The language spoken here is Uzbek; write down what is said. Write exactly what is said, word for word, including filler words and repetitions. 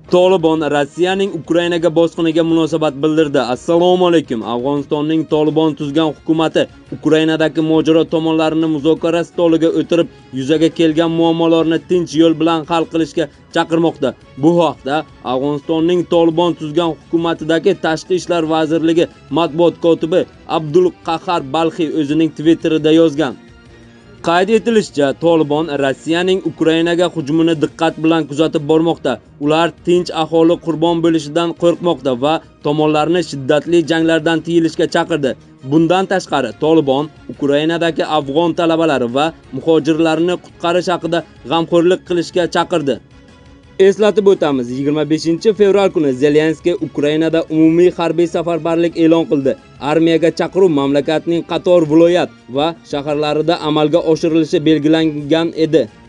Tolibon Rossiyaning Ukrainaga bosqiniga munosabat bildirdi. Assalomu alaykum. Afg'onistonning Tolibon tuzgan hukumatı Ukrainadagi mojaro tomonlarini muzokara stoliga o'tirib, yuzaga kelgan muammolarni tinch yo'l bilan hal qilishga chaqirmoqda. Bu haqda Afg'onistonning Tolibon tuzgan hukumatidagi Tashqi ishlar vazirligi matbuot kotibi Abdulqahar Balxiy o'zining Twitterida yozgan. Qayd etilishicha, Tolibon Rossiyaning Ukrainaga hujumini diqqat bilan kuzatib bormoqda. Ular tinch aholi qurbon bo'lishidan qo'rqmoqda va tomonlarni shiddatli janglardan tiyilishga chaqirdi. Bundan tashqari, Tolibon Ukrainadagi afg'on talabalari va muhojirlarni qutqarish haqida g'amxo'rlik qilishga chaqirdi. Eslatib o'tamiz, yigirma beshinchi fevral kuni Zelenskiy Ukrainada umumiy harbiy safarbarlik e'lon qildi. Armiyaga chaqiruv mamlakatning qator viloyat va shaharlarida amalga oshirilishi belgilangan edi.